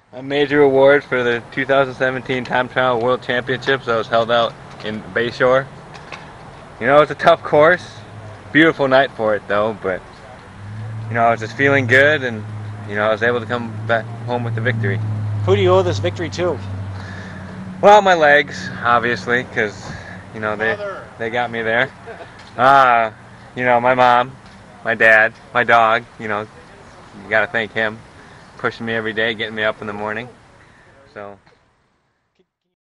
A major award for the 2017 Time Trial World Championships that was held out in Bayshore. You know, it's a tough course. Beautiful night for it though, but you know, I was just feeling good and you know, I was able to come back home with the victory. Who do you owe this victory to? Well, my legs, obviously, because you know they got me there. You know, my mom, my dad, my dog. You know, you got to thank him, pushing me every day, getting me up in the morning. So.